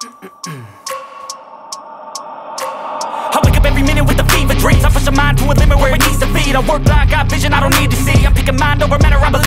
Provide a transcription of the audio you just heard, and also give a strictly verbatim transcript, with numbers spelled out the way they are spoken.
I wake up every minute with the fever dreams. I push my mind to a limit where it needs to be. I work blind, got vision I don't need to see. I'm picking mind over matter, I believe